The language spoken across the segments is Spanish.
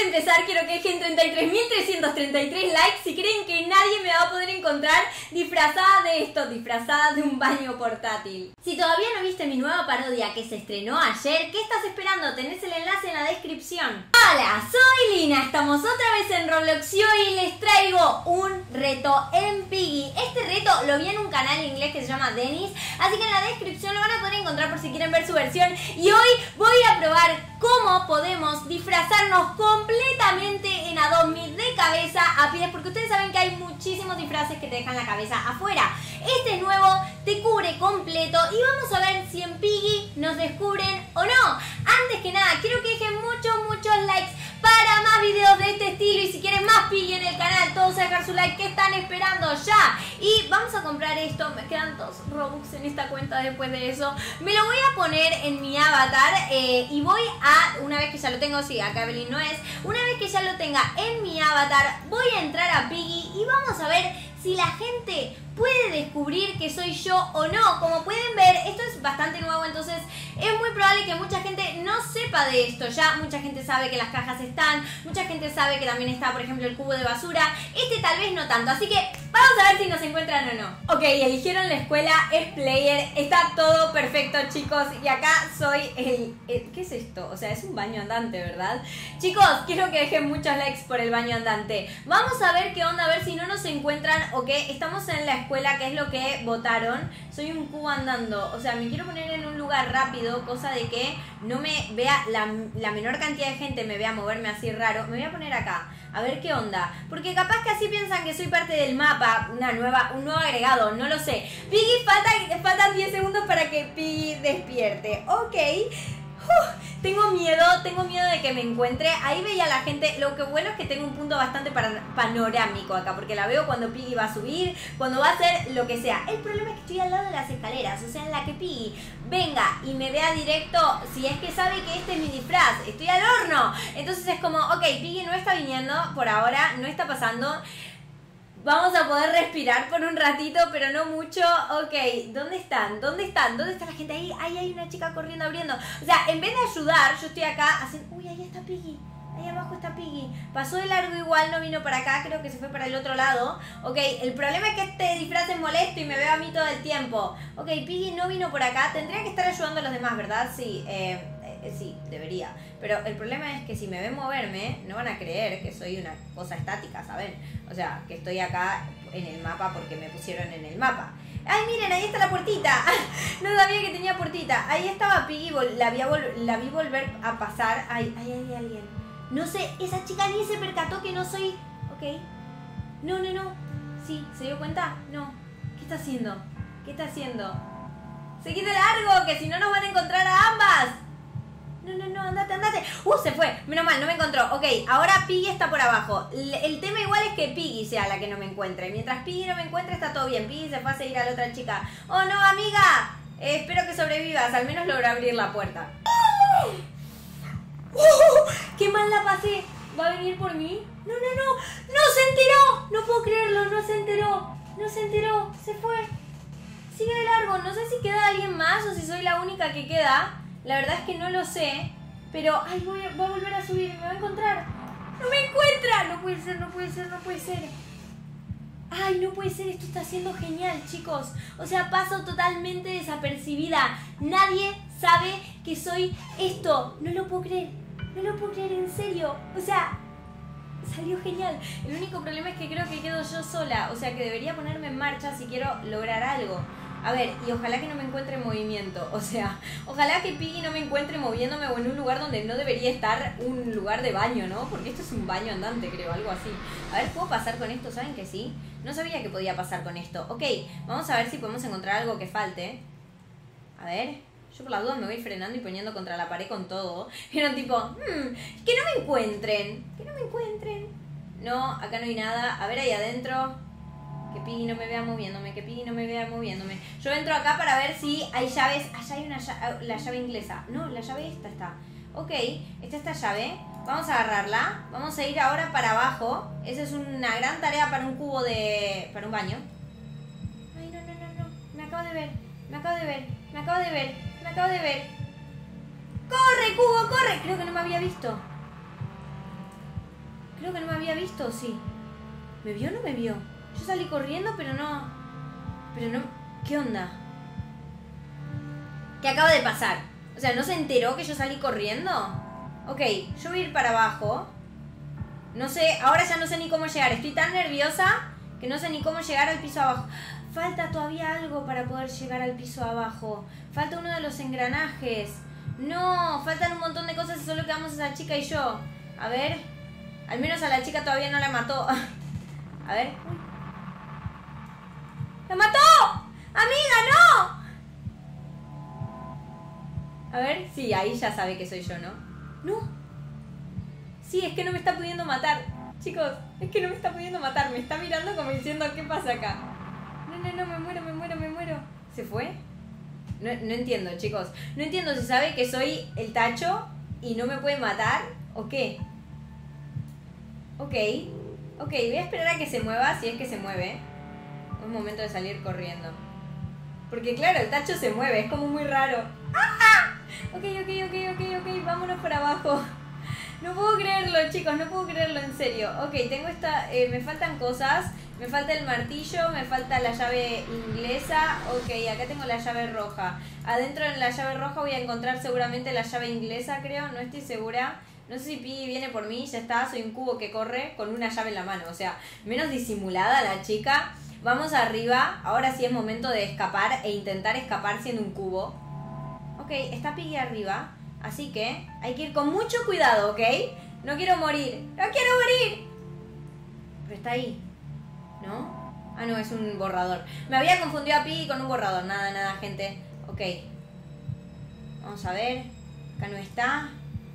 empezar, quiero que dejen 33.333 likes si creen que nadie me va a poder encontrar disfrazada de esto, disfrazada de un baño portátil. Si todavía no viste mi nueva parodia que se estrenó ayer, ¿qué estás esperando? Tenés el enlace en la descripción. Hola, soy Lina, estamos otra vez en Roblox y hoy les traigo un reto en Piggy. Este reto lo vi en un canal inglés que se llama Dennis, así que en la descripción lo van a poder encontrar por si quieren ver su versión. Y hoy voy a probar cómo podemos disfrazarnos completamente en Adobe de cabeza a pies, porque ustedes saben que hay muchísimos disfraces que te dejan la cabeza afuera. Este nuevo te cubre completo y vamos a ver si en Piggy nos descubren o no. Antes que nada, quiero que dejen muchos likes para más videos de este estilo, y si quieren más Piggy en el canal, todos a dejar su like. ¿Qué están esperando ya? Y vamos a comprar esto. Me quedan 2 Robux en esta cuenta después de eso. Me lo voy a poner en mi avatar y voy a, una vez que ya lo tengo, sí, acá Evelyn no es, una vez que ya lo tenga en mi avatar, voy a entrar a Piggy y vamos a ver si la gente puede descubrir que soy yo o no. Como pueden ver, esto es bastante nuevo, entonces es muy probable que mucha gente no sepa de esto ya. Mucha gente sabe que las cajas están, mucha gente sabe que también está, por ejemplo, el cubo de basura. Este tal vez no tanto, así que vamos a ver si nos encuentran o no. Ok, eligieron la escuela, es player, está todo perfecto, chicos. Y acá soy ¿qué es esto? O sea, es un baño andante, ¿verdad? Chicos, quiero que dejen muchos likes por el baño andante. Vamos a ver qué onda, a ver si no nos encuentran o qué. Estamos en la escuela, que es lo que votaron. Soy un cubo andando, o sea, me quiero poner en un lugar rápido, cosa de que no me vea la menor cantidad de gente, me vea moverme así raro. Me voy a poner acá, a ver qué onda, porque capaz que así piensan que soy parte del mapa, un nuevo agregado, no lo sé. Piggy, faltan 10 segundos para que Piggy despierte. Ok. Tengo miedo de que me encuentre. Ahí veía la gente. Lo que bueno es que tengo un punto bastante panorámico acá, porque la veo cuando Piggy va a subir, cuando va a hacer lo que sea. El problema es que estoy al lado de las escaleras, o sea, en la que Piggy venga y me vea directo, si es que sabe que este es mi disfraz, estoy al horno. Entonces es como, ok, Piggy no está viniendo por ahora, no está pasando. Vamos a poder respirar por un ratito, pero no mucho. Ok, ¿dónde están? ¿Dónde están? ¿Dónde está la gente? Ahí hay una chica corriendo, abriendo. O sea, en vez de ayudar, yo estoy acá haciendo... Uy, ahí está Piggy. Ahí abajo está Piggy. Pasó de largo igual, no vino para acá. Creo que se fue para el otro lado. Ok, el problema es que este disfraz es molesto y me veo a mí todo el tiempo. Ok, Piggy no vino por acá. Tendría que estar ayudando a los demás, ¿verdad? Sí, sí, debería. Pero el problema es que si me ven moverme, no van a creer que soy una cosa estática, ¿saben? O sea, que estoy acá en el mapa porque me pusieron en el mapa. ¡Ay, miren! Ahí está la puertita. No sabía que tenía puertita. Ahí estaba Piggy, la vi volver a pasar. Ay, hay alguien. No sé, esa chica ni se percató que no soy... Ok. No. Sí, ¿se dio cuenta? No. ¿Qué está haciendo? ¿Qué está haciendo? ¡Seguid de largo! Que si no nos van a encontrar a ambas. No, andate. Se fue. Menos mal, no me encontró. Ok, ahora Piggy está por abajo. El tema igual es que Piggy sea la que no me encuentre. Mientras Piggy no me encuentre, está todo bien. Piggy se fue a seguir a la otra chica. ¡Oh, no, amiga! Espero que sobrevivas. Al menos logró abrir la puerta. ¡Qué mal la pasé! ¿Va a venir por mí? No. ¡No se enteró! No puedo creerlo, no se enteró. Se fue. Sigue de largo. No sé si queda alguien más o si soy la única que queda. La verdad es que no lo sé, pero... ¡Ay, va a volver a subir! ¡Me va a encontrar! ¡No me encuentra! No puede ser. ¡Ay, no puede ser! Esto está siendo genial, chicos. O sea, paso totalmente desapercibida. Nadie sabe que soy esto. No lo puedo creer, en serio. O sea, salió genial. El único problema es que creo que quedo yo sola. O sea, que debería ponerme en marcha si quiero lograr algo. A ver, y ojalá que no me encuentre en movimiento. O sea, ojalá que Piggy no me encuentre moviéndome o en un lugar donde no debería estar, un lugar de baño, ¿no? Porque esto es un baño andante, creo, algo así. A ver, ¿puedo pasar con esto? ¿Saben que sí? No sabía que podía pasar con esto. Ok, vamos a ver si podemos encontrar algo que falte. A ver, yo por la duda me voy frenando y poniendo contra la pared con todo. Pero tipo, que no me encuentren. No, acá no hay nada. A ver, ahí adentro... Que Piggy no me vea moviéndome, Yo entro acá para ver si hay llaves. Allá hay la llave inglesa. No, la llave esta está. Ok, esta llave. Vamos a agarrarla. Vamos a ir ahora para abajo. Esa es una gran tarea para un cubo de... para un baño. Ay, no. Me acabo de ver. ¡Corre, cubo, corre! Creo que no me había visto. Creo que no me había visto, sí. ¿Me vio o no me vio? Yo salí corriendo, pero no... ¿Qué onda? ¿Qué acaba de pasar? O sea, ¿no se enteró que yo salí corriendo? Ok, yo voy a ir para abajo. No sé, ahora ya no sé ni cómo llegar. Estoy tan nerviosa que no sé ni cómo llegar al piso abajo. Falta todavía algo para poder llegar al piso abajo. Falta uno de los engranajes. No, faltan un montón de cosas y solo quedamos esa chica y yo. A ver. Al menos a la chica todavía no la mató. A ver. ¡La mató! ¡Amiga, no! A ver. Sí, ahí ya sabe que soy yo, ¿no? No. Sí, es que no me está pudiendo matar. Chicos, es que no me está pudiendo matar. Me está mirando como diciendo, ¿qué pasa acá? No, me muero. ¿Se fue? No entiendo, chicos. No entiendo si sabe que soy el tacho y no me puede matar o qué. Ok, voy a esperar a que se mueva, si es que se mueve. Es momento de salir corriendo. Porque claro, el tacho se mueve, es como muy raro. ¡Ah! Ok, vámonos por abajo. No puedo creerlo, chicos, no puedo creerlo, en serio. Ok, tengo esta... me faltan cosas. Me falta el martillo, me falta la llave inglesa. Ok, acá tengo la llave roja. Adentro de la llave roja voy a encontrar seguramente la llave inglesa, creo. No estoy segura. No sé si Pi viene por mí, ya está. Soy un cubo que corre con una llave en la mano. O sea, menos disimulada la chica. Vamos arriba. Ahora sí es momento de escapar e intentar escapar siendo un cubo. Ok, está Piggy arriba. Así que hay que ir con mucho cuidado, ¿ok? No quiero morir. ¡No quiero morir! Pero está ahí, ¿no? Ah, no, es un borrador. Me había confundido a Piggy con un borrador. Nada, gente. Ok. Vamos a ver. Acá no está.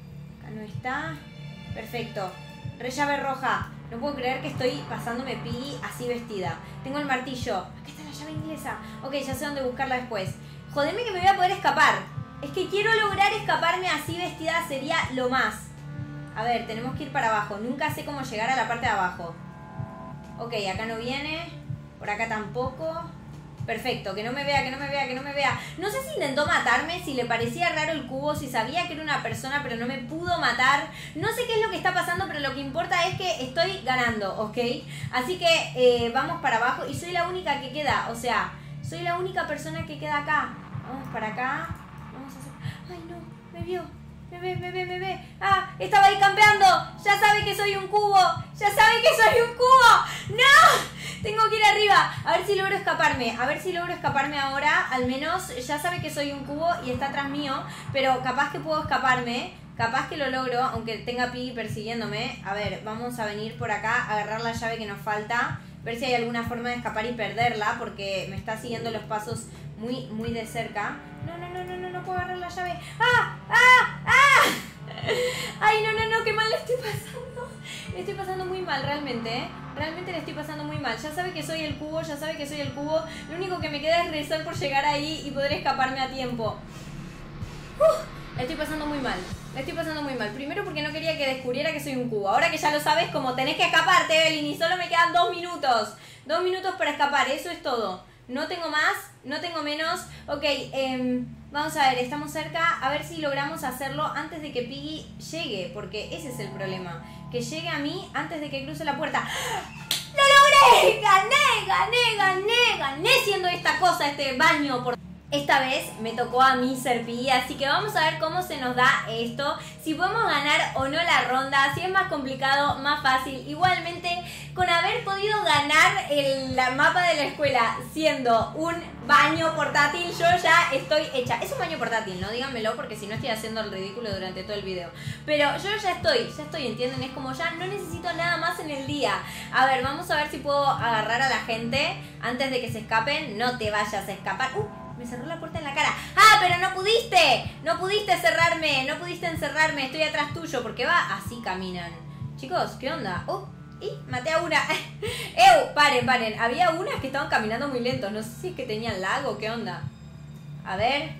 Perfecto. Llave roja. No puedo creer que estoy pasándome Piggy así vestida. Tengo el martillo. Acá está la llave inglesa. Ok, ya sé dónde buscarla después. Jodeme que me voy a poder escapar. Es que quiero lograr escaparme así vestida, sería lo más. A ver, tenemos que ir para abajo. Nunca sé cómo llegar a la parte de abajo. Ok, acá no viene. Por acá tampoco. Perfecto, que no me vea. No sé si intentó matarme, si le parecía raro el cubo, si sabía que era una persona pero no me pudo matar. No sé qué es lo que está pasando, pero lo que importa es que estoy ganando, ¿ok? Así que vamos para abajo y soy la única que queda. O sea, soy la única persona que queda acá. Vamos para acá. Vamos a hacer... Ay, no, me vio. Me ve. Ah, estaba ahí campeando. Ya sabe que soy un cubo. ¡No! Tengo que ir arriba. A ver si logro escaparme ahora. Al menos ya sabe que soy un cubo y está atrás mío. Pero capaz que puedo escaparme. Capaz que lo logro, aunque tenga Piggy persiguiéndome. A ver, vamos a venir por acá, agarrar la llave que nos falta. Ver si hay alguna forma de escapar y perderla, porque me está siguiendo los pasos muy de cerca. No puedo agarrar la llave. ¡Ah! Ay, no, qué mal le estoy pasando. Le estoy pasando muy mal, realmente, Realmente le estoy pasando muy mal. Ya sabe que soy el cubo. Lo único que me queda es rezar por llegar ahí y poder escaparme a tiempo. Le estoy pasando muy mal. Primero porque no quería que descubriera que soy un cubo. Ahora que ya lo sabes, como tenés que escaparte, Evelyn, y solo me quedan 2 minutos. 2 minutos para escapar, eso es todo. No tengo más, no tengo menos. Ok, vamos a ver, estamos cerca. A ver si logramos hacerlo antes de que Piggy llegue, porque ese es el problema. Que llegue a mí antes de que cruce la puerta. ¡Lo logré! ¡Gané siendo esta cosa, este baño por... Esta vez me tocó a mí ser Piggy, así que vamos a ver cómo se nos da esto, si podemos ganar o no la ronda, si es más complicado, más fácil. Igualmente, con haber podido ganar la mapa de la escuela siendo un baño portátil, yo ya estoy hecha. Es un baño portátil, ¿no? Díganmelo, porque si no estoy haciendo el ridículo durante todo el video. Pero yo ya estoy, ¿entienden? Es como ya no necesito nada más en el día. A ver, vamos a ver si puedo agarrar a la gente antes de que se escapen. No te vayas a escapar. Me cerró la puerta en la cara. ¡Ah, pero no pudiste! No pudiste encerrarme. Estoy atrás tuyo. ¿Por qué va? Así caminan. Chicos, ¿qué onda? Y maté a una. Paren. Había unas que estaban caminando muy lentos. No sé si es que tenían lag o qué onda. A ver.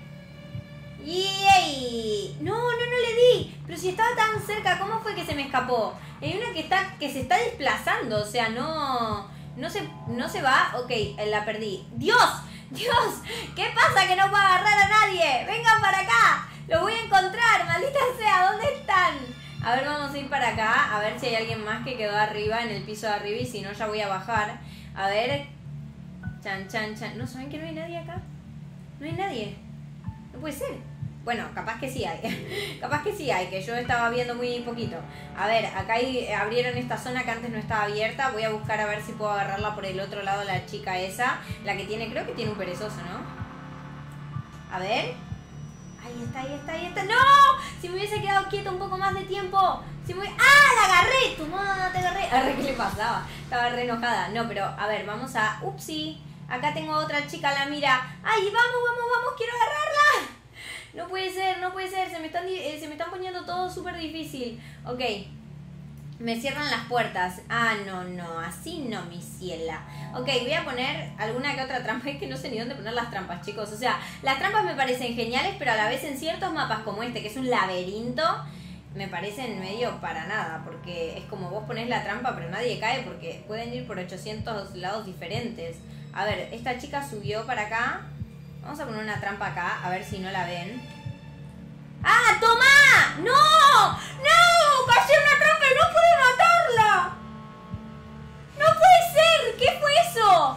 ¡Yay! No le di. Pero si estaba tan cerca, ¿cómo fue que se me escapó? Hay una que se está desplazando. O sea, no se va. Ok, la perdí. ¡Dios! ¿Qué pasa que no puedo agarrar a nadie? ¡Vengan para acá! ¡Los voy a encontrar! ¡Maldita sea! ¿Dónde están? A ver, vamos a ir para acá, a ver si hay alguien más que quedó arriba, en el piso de arriba, y si no ya voy a bajar. A ver. Chan, chan, chan. ¿No saben que no hay nadie acá? No hay nadie. No puede ser. Bueno, capaz que sí hay. Capaz que sí hay, que yo estaba viendo muy poquito. A ver, acá abrieron esta zona que antes no estaba abierta. Voy a buscar a ver si puedo agarrarla por el otro lado, la chica esa. La que tiene, creo que tiene un perezoso, ¿no? A ver. Ahí está, ahí está, ahí está. ¡No! Si me hubiese quedado quieto un poco más de tiempo. Si me... ¡Ah! ¡La agarré! ¡Tomá! ¡Te agarré! Arre, ¿qué le pasaba? Estaba re enojada. No, pero a ver, vamos a... ¡Upsi! Acá tengo otra chica, la mira. ¡Ay, vamos, vamos, vamos! ¡Quiero agarrarla! No puede ser, no puede ser. Se me están poniendo todo súper difícil. Ok. Me cierran las puertas. Ah, no, no. Así no, mi ciela. Ok, voy a poner alguna que otra trampa. Es que no sé ni dónde poner las trampas, chicos. O sea, las trampas me parecen geniales, pero a la vez en ciertos mapas como este, que es un laberinto, me parecen medio para nada. Porque es como vos ponés la trampa, pero nadie cae porque pueden ir por 800 lados diferentes. A ver, esta chica subió para acá. Vamos a poner una trampa acá, a ver si no la ven. ¡Ah, toma! ¡No! ¡No! ¡Cayó una trampa y no pude matarla! ¡No puede ser! ¿Qué fue eso?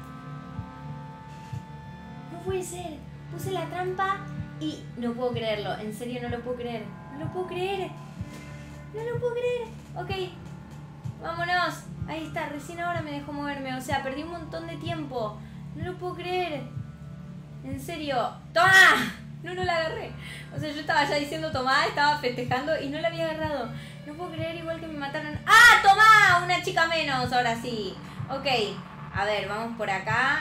No puede ser. Puse la trampa y no puedo creerlo. En serio, no lo puedo creer. No lo puedo creer. No lo puedo creer. Ok. Vámonos. Ahí está. Recién ahora me dejó moverme. O sea, perdí un montón de tiempo. No lo puedo creer. En serio. ¡Toma! No, no la agarré. O sea, yo estaba ya diciendo tomá, estaba festejando y no la había agarrado. No puedo creer, igual que me mataron. ¡Ah, tomá! Una chica menos, ahora sí. Ok. A ver, vamos por acá.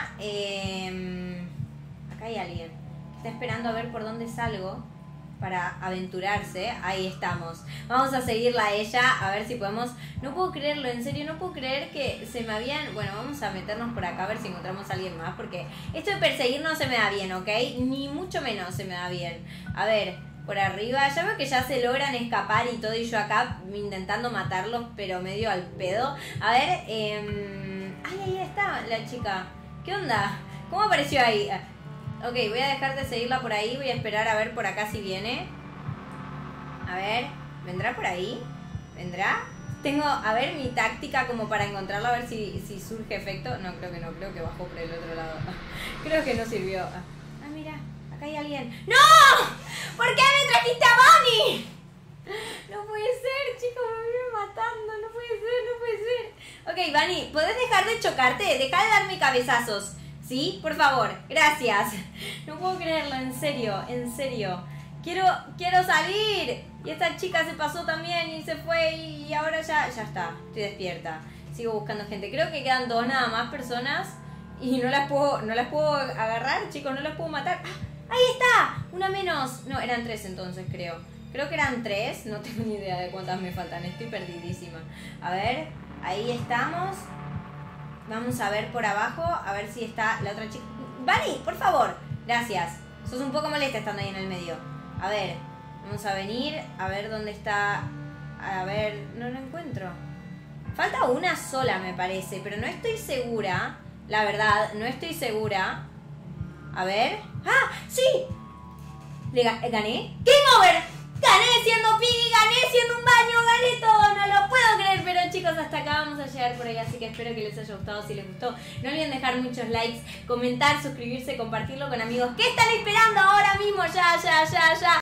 Acá hay alguien que está esperando a ver por dónde salgo para aventurarse. Ahí estamos. Vamos a seguirla a ella, a ver si podemos... No puedo creerlo, en serio, no puedo creer que se me habían... Bueno, vamos a meternos por acá a ver si encontramos a alguien más, porque esto de perseguir no se me da bien, ¿ok? Ni mucho menos se me da bien. A ver, por arriba, ya veo que ya se logran escapar y todo, y yo acá intentando matarlos, pero medio al pedo. A ver, ay, ahí está la chica. ¿Qué onda? ¿Cómo apareció ahí? Ok, voy a dejar de seguirla por ahí. Voy a esperar a ver por acá si viene. A ver, ¿vendrá por ahí? ¿Vendrá? Tengo, a ver, mi táctica como para encontrarla, a ver si surge efecto. No, creo que no, creo que bajó por el otro lado. Creo que no sirvió. Ah, mira, acá hay alguien. ¡No! ¿Por qué me trajiste a Bunny? No puede ser, chicos, me vienen matando. No puede ser, no puede ser. Ok, Bunny, ¿podés dejar de chocarte? Deja de darme cabezazos. ¿Sí? Por favor, gracias. No puedo creerlo, en serio, en serio. Quiero salir. Y esta chica se pasó también y se fue y ahora ya está. Estoy despierta. Sigo buscando gente. Creo que quedan dos nada más personas y no las puedo agarrar, chicos, no las puedo matar. ¡Ah! ¡Ahí está! Una menos. No, eran 3 entonces, creo. Creo que eran 3. No tengo ni idea de cuántas me faltan. Estoy perdidísima. A ver, ahí estamos. Vamos a ver por abajo, a ver si está la otra chica. ¡Bunny, por favor! Gracias. Sos un poco molesta estando ahí en el medio. A ver, vamos a venir, a ver dónde está. A ver, no lo encuentro. Falta una sola, me parece, pero no estoy segura. La verdad, no estoy segura. A ver. ¡Ah! ¡Sí! ¿Gané? ¡Game over! Gané siendo Piggy, gané siendo un baño, gané todo, no lo puedo creer. Pero chicos, hasta acá vamos a llegar por ahí, así que espero que les haya gustado. Si les gustó, no olviden dejar muchos likes, comentar, suscribirse, compartirlo con amigos. ¿Qué están esperando ahora mismo? Ya.